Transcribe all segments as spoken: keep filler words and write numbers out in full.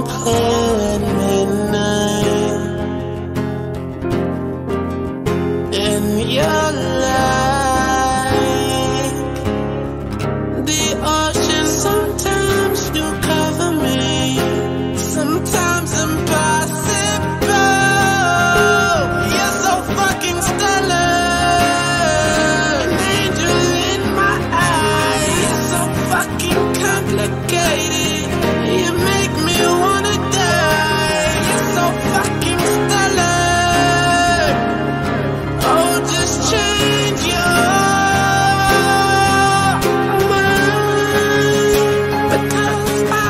won't play at midnight. And you're like the ocean. Sometimes you cover me, sometimes impossible. You're so fucking stellar, an angel in my eyes. You're so fucking complicated, you make me wanna die. You're so fucking stellar. Oh, just change your mind, because I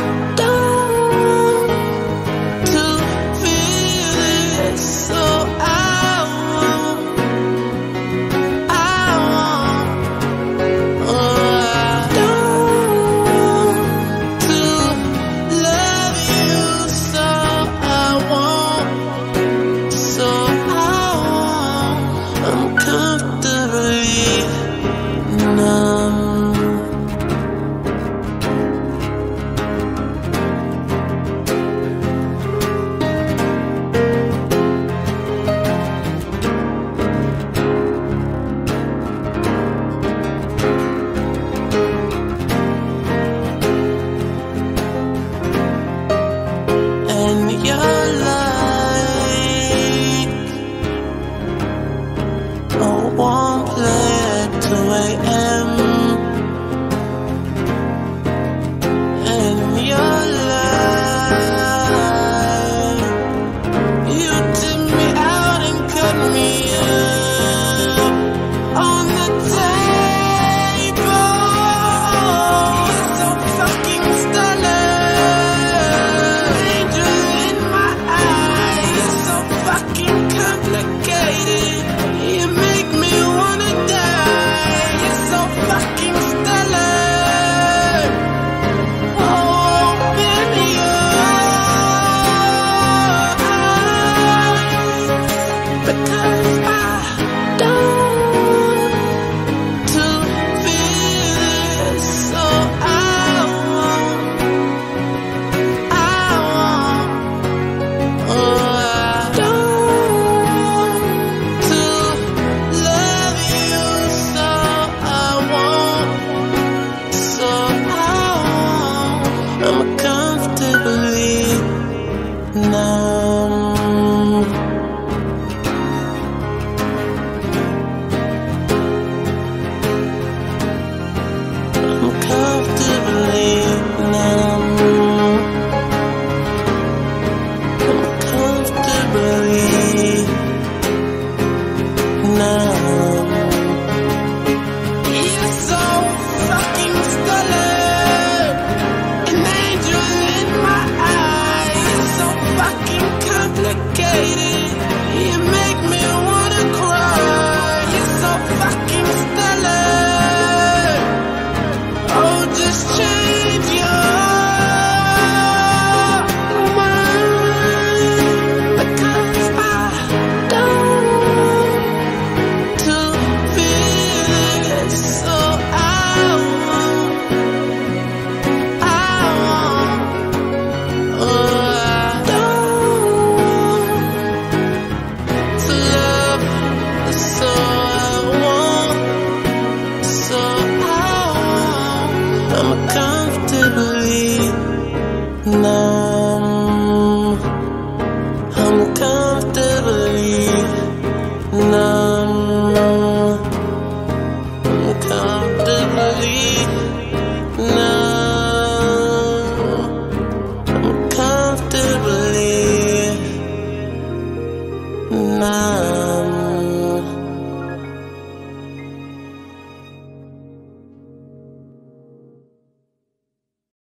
don't to feel it, so I won't, I won't. Oh, I don't to love you, so I won't, so I won't. I'm comfortably numb. And you're like a warm play at two A M And you're like, you tip me out and cut me up on the table. You're so fucking stellar, angel in my eyes. You're so fucking complicated, you make me wanna die. You're so fucking stellar. Open your eyes, because I don't to feel it, so I won't, I won't. Oh, I don't to love you, so I won't, so I won't. I'm comfortably numb.